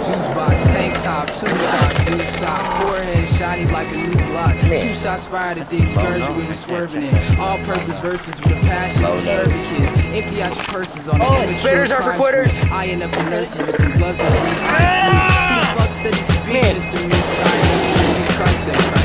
juice box, tank top, two socks, new stock, forehead shiny like a new block. 2 shots fired at the excursion, we were swerving in. All purpose verses with a passion for serving kids. Empty out your purses on the spitters are for quitters. Eyeing up the nurses with some gloves that breathe ice squeeze. Who the fuck said he's a beast? Mr. Mid-Science, Christ.